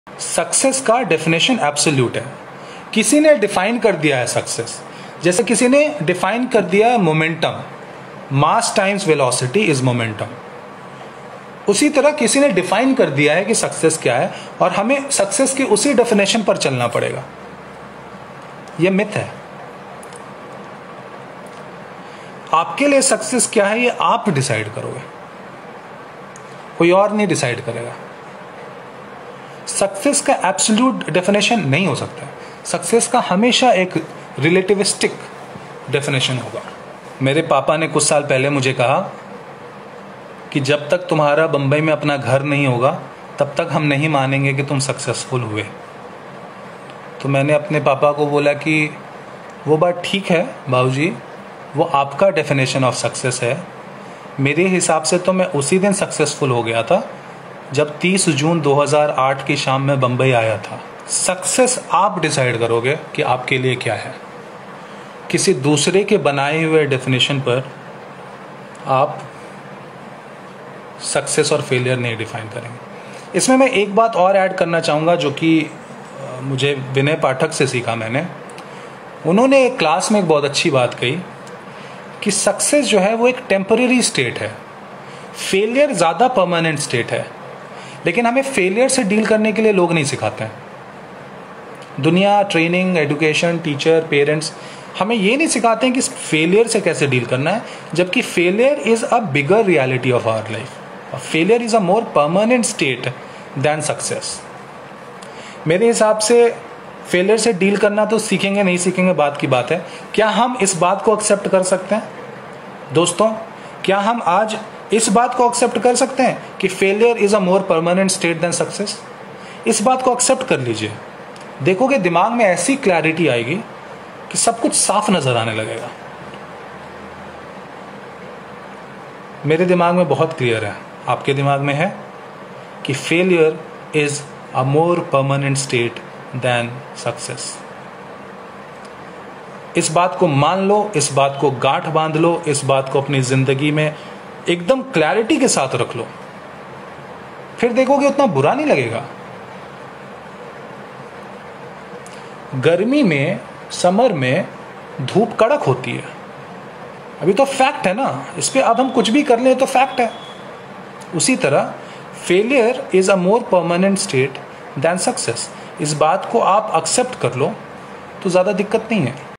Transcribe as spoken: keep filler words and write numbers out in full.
Success का definition absolute है। किसी ने डिफाइन कर दिया है सक्सेस, जैसे किसी ने डिफाइन कर दिया है momentum, mass times velocity is momentum. उसी तरह किसी ने डिफाइन कर दिया है कि सक्सेस क्या है, और हमें सक्सेस की उसी डेफिनेशन पर चलना पड़ेगा। यह मिथ है। आपके लिए सक्सेस क्या है ये आप डिसाइड करोगे, कोई और नहीं डिसाइड करेगा। सक्सेस का एब्सोल्यूट डेफिनेशन नहीं हो सकता। सक्सेस का हमेशा एक रिलेटिविस्टिक डेफिनेशन होगा। मेरे पापा ने कुछ साल पहले मुझे कहा कि जब तक तुम्हारा बंबई में अपना घर नहीं होगा तब तक हम नहीं मानेंगे कि तुम सक्सेसफुल हुए। तो मैंने अपने पापा को बोला कि वो बात ठीक है बाबूजी, वो आपका डेफिनेशन ऑफ सक्सेस है। मेरे हिसाब से तो मैं उसी दिन सक्सेसफुल हो गया था जब तीस जून दो हज़ार आठ की शाम में बंबई आया था। सक्सेस आप डिसाइड करोगे कि आपके लिए क्या है। किसी दूसरे के बनाए हुए डेफिनेशन पर आप सक्सेस और फेलियर नहीं डिफाइन करेंगे। इसमें मैं एक बात और ऐड करना चाहूँगा जो कि मुझे विनय पाठक से सीखा मैंने। उन्होंने एक क्लास में एक बहुत अच्छी बात कही कि सक्सेस जो है वो एक टेम्पररी स्टेट है, फेलियर ज़्यादा परमानेंट स्टेट है। लेकिन हमें फेलियर से डील करने के लिए लोग नहीं सिखाते हैं। दुनिया, ट्रेनिंग, एजुकेशन, टीचर, पेरेंट्स हमें ये नहीं सिखाते हैं कि फेलियर से कैसे डील करना है, जबकि failure is a bigger reality of our life. Failure is a more permanent state than success. मेरे हिसाब से फेलियर से डील करना तो सीखेंगे नहीं सीखेंगे बात की बात है। क्या हम इस बात को एक्सेप्ट कर सकते हैं दोस्तों? क्या हम आज इस बात को एक्सेप्ट कर सकते हैं कि failure is a more permanent state than success? इस बात को एक्सेप्ट कर लीजिए, देखोगे दिमाग में ऐसी क्लैरिटी आएगी कि सब कुछ साफ नजर आने लगेगा। मेरे दिमाग में बहुत क्लियर है, आपके दिमाग में है कि failure is a more permanent state than success. इस बात को मान लो, इस बात को गांठ बांध लो, इस बात को अपनी जिंदगी में एकदम क्लैरिटी के साथ रख लो, फिर देखोगे उतना बुरा नहीं लगेगा। गर्मी में, समर में धूप कड़क होती है, अभी तो फैक्ट है ना, इस पे अब हम कुछ भी कर लें तो फैक्ट है। उसी तरह failure is a more permanent state than success. इस बात को आप एक्सेप्ट कर लो तो ज्यादा दिक्कत नहीं है।